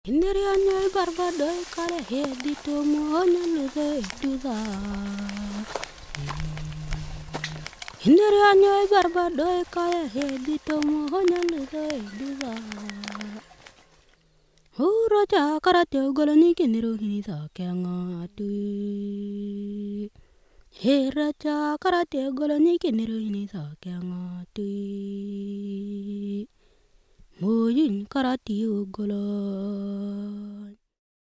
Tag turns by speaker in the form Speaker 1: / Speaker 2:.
Speaker 1: Indirianya barbado kala hedi to mohonya lude duda. Indirianya barbado kala hedi to mohonya lude duda. Uraja karate goloni kiniro hinita kenga tu. Heraja karate goloni kiniro hinita kenga tu. Moyin karate golon.